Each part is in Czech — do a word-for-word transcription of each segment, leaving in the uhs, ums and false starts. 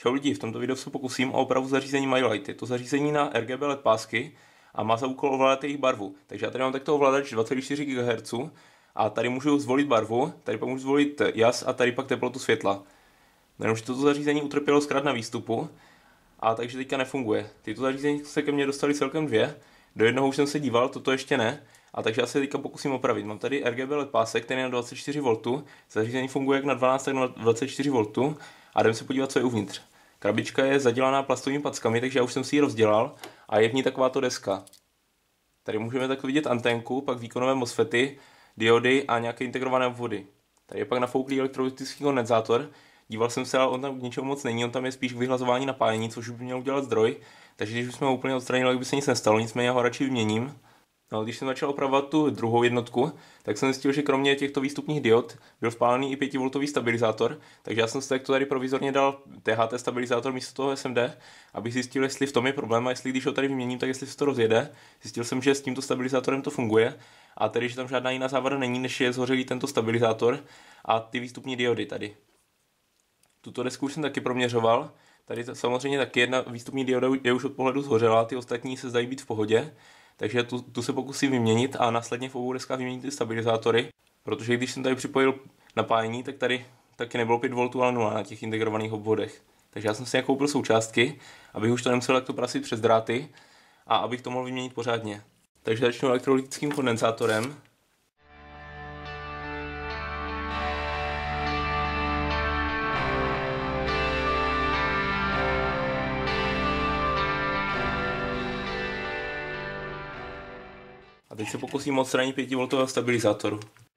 Čau lidi, v tomto videu se pokusím o opravu zařízení MyLight. Je to zařízení na R G B L E D pásky a má za úkol ovládat jejich barvu. Takže já tady mám takto ovladač dva celá čtyři gigahertzu a tady můžu zvolit barvu, tady pak můžu zvolit jas a tady pak teplotu světla. Jenomže toto zařízení utrpělo zkrát na výstupu a takže teďka nefunguje. Tyto zařízení se ke mně dostali celkem dvě, do jednoho už jsem se díval, toto ještě ne. A takže já se teďka pokusím opravit. Mám tady R G B L E D pásek, který je na dvacet čtyři voltů. Zařízení funguje jak na dvanáct, tak na dvacet čtyři voltů. A jdeme se podívat, co je uvnitř. Krabička je zadělaná plastovými packami, takže já už jsem si ji rozdělal a je v ní takováto deska. Tady můžeme tak vidět anténku, pak výkonové MOSFETy, diody a nějaké integrované obvody. Tady je pak nafouklý elektrolytický kondenzátor. Díval jsem se, ale on tam k ničemu moc není, on tam je spíš k vyhlazování napájení, což by měl udělat zdroj. Takže když bychom ho úplně odstranili, tak by se nic nestalo, nicméně já ho radši vyměním. No, když jsem začal opravovat tu druhou jednotku, tak jsem zjistil, že kromě těchto výstupních diod byl vpálený i pětivoltový stabilizátor, takže já jsem si takto tady provizorně dal T H T stabilizátor místo toho S M D, abych zjistil, jestli v tom je problém a jestli když ho tady vyměním, tak jestli se to rozjede. Zjistil jsem, že s tímto stabilizátorem to funguje a tedy, že tam žádná jiná závada není, než je zhořelý tento stabilizátor a ty výstupní diody tady. Tuto desku už jsem taky proměřoval. Tady samozřejmě taky jedna výstupní dioda je už od pohledu zhořelá, ty ostatní se zdají být v pohodě. Takže tu, tu se pokusím vyměnit a následně v obou deskách vyměnit ty stabilizátory, protože když jsem tady připojil napájení, tak tady taky nebylo pět voltů, ale nula na těch integrovaných obvodech. Takže já jsem si koupil součástky, abych už to nemusel takto prasit přes dráty a abych to mohl vyměnit pořádně. Takže začnu elektrolytickým kondenzátorem. A teď se pokusím odstranit pětivoltového stabilizátoru.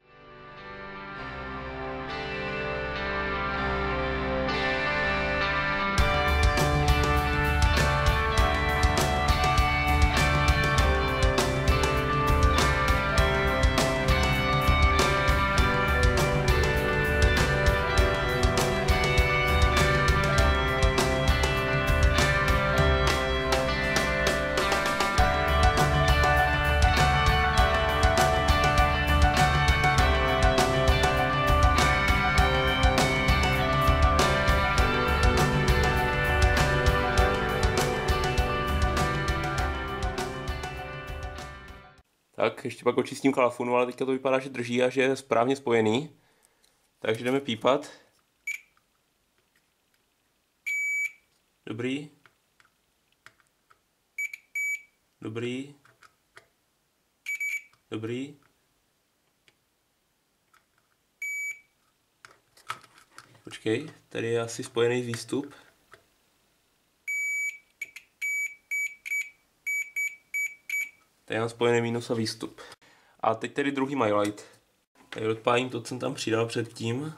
Tak, ještě pak očistím kalafonu, ale teďka to vypadá, že drží a že je správně spojený. Takže jdeme pípat. Dobrý. Dobrý. Dobrý. Počkej, tady je asi spojený výstup. Tady mám spojený mínus a výstup. A teď tedy druhý MyLight. Tady odpálím to, co jsem tam přidal předtím.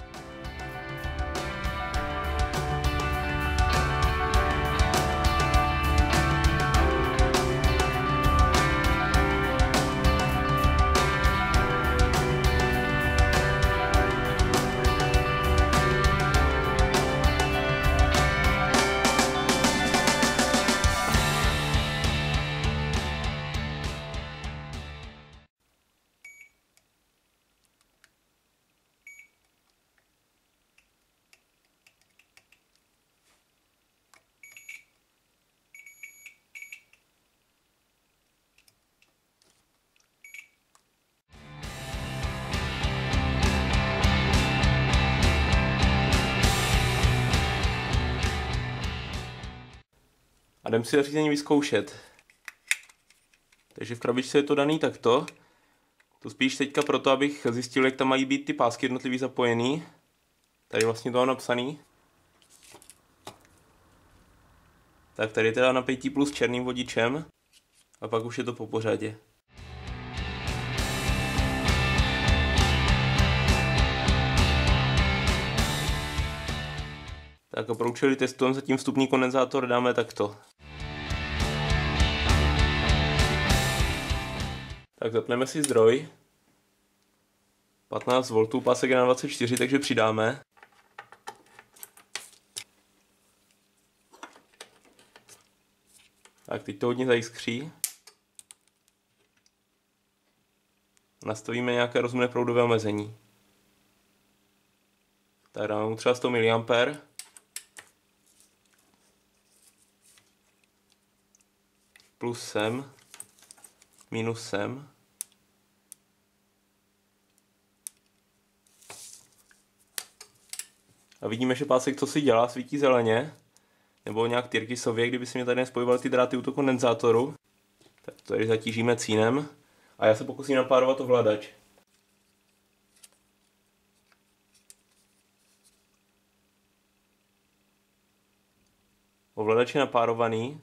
A jdem si zařízení vyzkoušet. Takže v krabičce je to daný takto. To spíš teďka proto, abych zjistil, jak tam mají být ty pásky jednotlivý zapojený. Tady vlastně to mám napsaný. Tak tady je teda napětí plus černým vodičem. A pak už je to po pořadě. Tak a pro účely testu zatím vstupní kondenzátor dáme takto. Tak zapneme si zdroj. patnáct voltů, pásek je na dvacet čtyři, takže přidáme. Tak teď to hodně zajiskří. Nastavíme nějaké rozumné proudové omezení. Tak dáme mu třeba sto miliampérů. plus sem, minus sem. A vidíme, že pásek, co si dělá, svítí zeleně. Nebo nějak tyrkysově, kdyby se mě tady nespojovaly ty dráty u toho kondenzátoru. Tak to tady zatížíme cínem. A já se pokusím napárovat ovladač. Ovladač je napárovaný.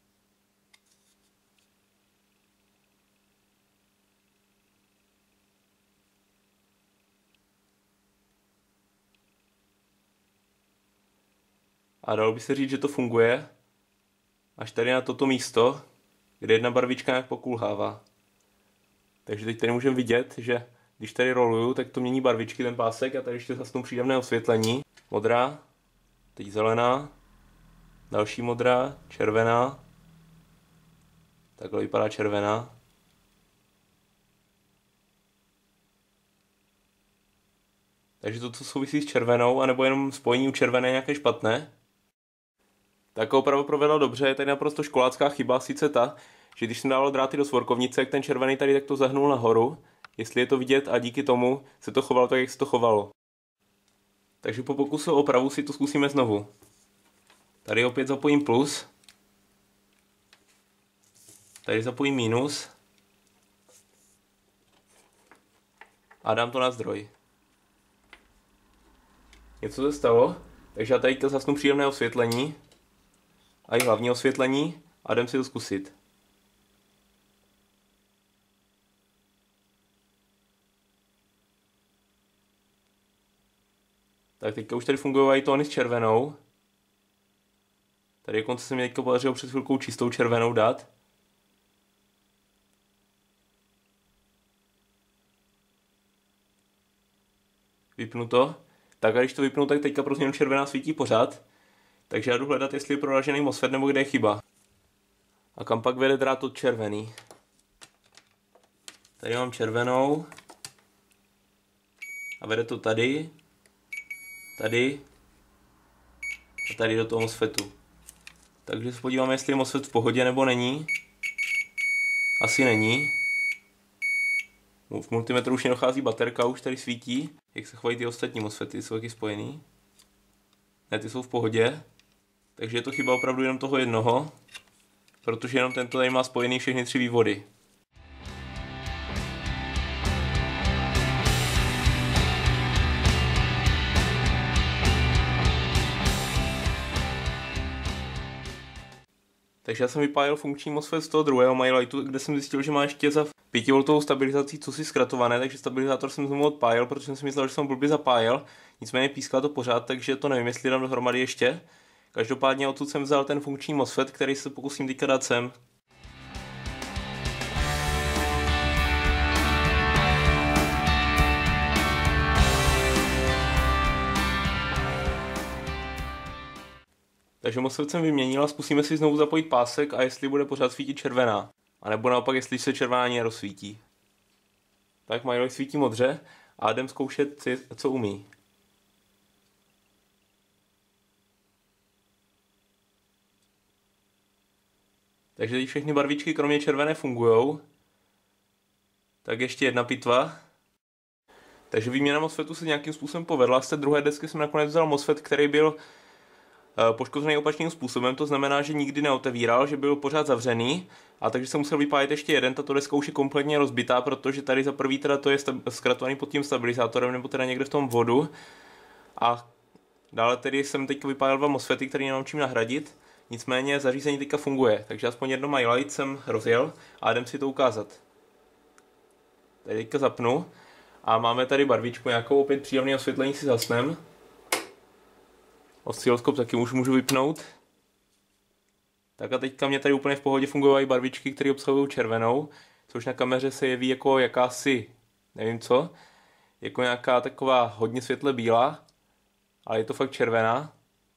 A dalo by se říct, že to funguje až tady na toto místo, kde jedna barvička nějak pokulhává. Takže teď tady můžeme vidět, že když tady roluju, tak to mění barvičky, ten pásek, a tady ještě zase přídavné osvětlení. Modrá, teď zelená, další modrá, červená. Takhle vypadá červená. Takže to, co souvisí s červenou, anebo jenom spojení u červené nějaké špatné. Tak opravdu provedla dobře, je tady naprosto školácká chyba, sice ta, že když jsem dával dráty do svorkovnice, jak ten červený tady takto zahnul nahoru, jestli je to vidět, a díky tomu se to chovalo tak, jak se to chovalo. Takže po pokusu o opravu si to zkusíme znovu. Tady opět zapojím plus. Tady zapojím minus. A dám to na zdroj. Něco se stalo, takže já tady zasnu příjemné osvětlení. A i hlavní osvětlení a jdem si to zkusit. Tak teďka už tady fungují i tóny s červenou. Tady dokonce se mi teďka podařilo před chvilkou čistou červenou dát. Vypnu to. Tak a když to vypnu, tak teďka pro změnu červená svítí pořád. Takže já jdu hledat, jestli je proražený MOSFET nebo kde je chyba. A kam pak vede drát od červený. Tady mám červenou. A vede to tady. Tady. A tady do toho MOSFETu. Takže se podíváme, jestli je MOSFET v pohodě nebo není. Asi není. V multimetru už nedochází baterka, už tady svítí. Jak se chovají ty ostatní MOSFETy, jsou taky spojený. Ne, ty jsou v pohodě. Takže je to chyba opravdu jenom toho jednoho. Protože jenom tento tady má spojený všechny tři vývody. Takže já jsem vypálil funkční MOSFET z toho druhého MyLightu, kde jsem zjistil, že má ještě za pět voltovou stabilizací cosi zkratované, takže stabilizátor jsem znovu odpálil, protože jsem si myslel, že jsem blbě zapájel. Nicméně píská to pořád, takže to nevím, jestli dám dohromady ještě. Každopádně odsud jsem vzal ten funkční MOSFET, který se pokusím teďka dát sem. Takže MOSFET jsem vyměnil a zkusíme si znovu zapojit pásek a jestli bude pořád svítit červená. A nebo naopak, jestli se červená ani nerozsvítí. Tak MyLight svítí modře a jdem zkoušet, co umí. Takže teď všechny barvičky kromě červené fungujou. Tak ještě jedna pitva. Takže výměna MOSFETu se nějakým způsobem povedla. Z té druhé desky jsem nakonec vzal MOSFET, který byl poškozený opačným způsobem, to znamená, že nikdy neotevíral, že byl pořád zavřený, a takže jsem musel vypálit ještě jeden. Tato deska už je kompletně rozbitá, protože tady za prvý teda to je zkratovaný pod tím stabilizátorem, nebo teda někde v tom vodu. A dále tedy jsem teď vypálil dva MOSFETy, které nemám čím nahradit. Nicméně zařízení teďka funguje, takže aspoň jedno MyLight jsem rozjel a jdem si to ukázat. Tady teďka zapnu a máme tady barvičku nějakou, opět příjemné osvětlení si zasnem. Osciloskop taky už můžu vypnout. Tak a teďka mě tady úplně v pohodě fungují barvičky, které obsahují červenou, což na kameře se jeví jako jakási, nevím co, jako nějaká taková hodně světle bílá, ale je to fakt červená.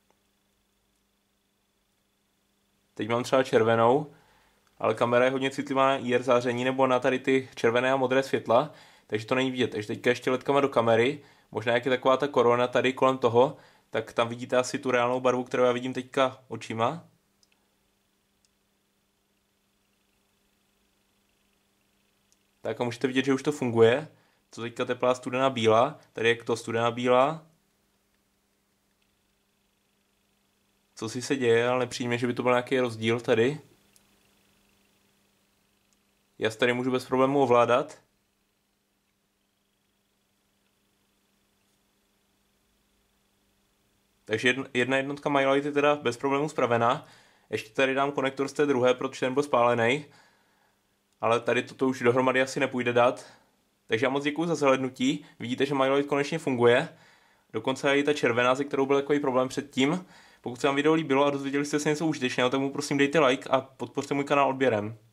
Teď mám třeba červenou, ale kamera je hodně citlivá na I R záření nebo na tady ty červené a modré světla, takže to není vidět. Takže teďka ještě letkama do kamery, možná jak je taková ta korona tady kolem toho, tak tam vidíte asi tu reálnou barvu, kterou já vidím teďka očima. Tak a můžete vidět, že už to funguje. Co teďka teplá, studená, bílá. Tady je to studená, bílá. Co si se děje, ale nepřijme, že by to byl nějaký rozdíl tady. Já tady můžu bez problémů ovládat. Takže jedna jednotka MyLight je teda bez problémů spravená. Ještě tady dám konektor z té druhé, protože ten byl spálený. Ale tady toto už dohromady asi nepůjde dát. Takže já moc děkuji za zhlédnutí. Vidíte, že MyLight konečně funguje. Dokonce i ta červená, ze kterou byl takový problém předtím. Pokud se vám video líbilo a dozvěděli jste se něco užitečného, tak mu prosím dejte like a podpořte můj kanál odběrem.